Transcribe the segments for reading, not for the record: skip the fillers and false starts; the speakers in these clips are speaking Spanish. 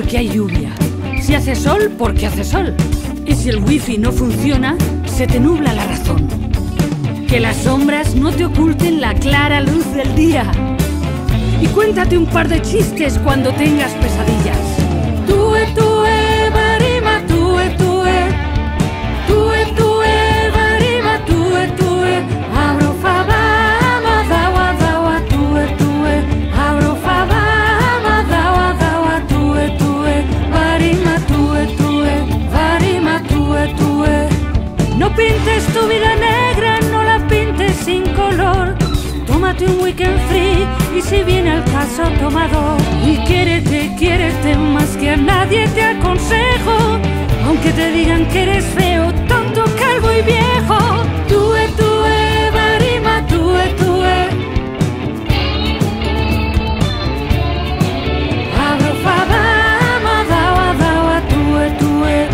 porque hay lluvia. Si hace sol, porque hace sol. Y si el wifi no funciona, se te nubla la razón. Que las sombras no te oculten la clara luz del día. Y cuéntate un par de chistes cuando tengas pesadillas. Tue, tue, barima, tue, tue. Tue, tue, barima, tue, tue. Abro fabama, dawa, dawa, tue, tue. Abro fabama, dawa, dawa, tue, tue. Barima, tue, tue. Barima, tue, tue. No pintes tu vida negra, no la pintes sin color. Tómate un weekend free y si viene el caso tomador. Y quiérete más que a nadie te aconsejo. Aunque te digan que eres feo, tonto, calvo y viejo. Tue, tue, barima, tue, tue. Abro fabama, dawa, dawa, tue, tue.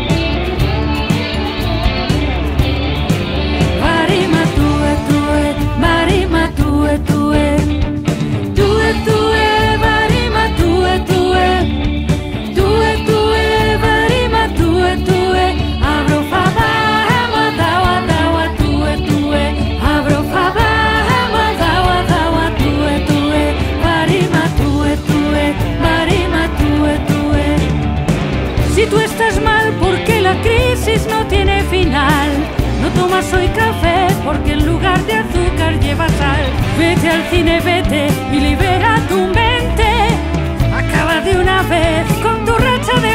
Barima, tue, tue. Barima, tue, tue. Tue, tue, barima, tue, tue. Tue, tue, barima, tue, tue. Abro fabama, dawa, dawa, tue, tue. Abro fabama, dawa, dawa, tue, tue. Barima, tue, tue. Barima, tue, tue. Si tú estás mal porque la crisis no tiene final, no tomas hoy café porque en lugar de azúcar lleva sal. Vete al cine, vete y libera tu mente. Acaba de una vez con tu racha de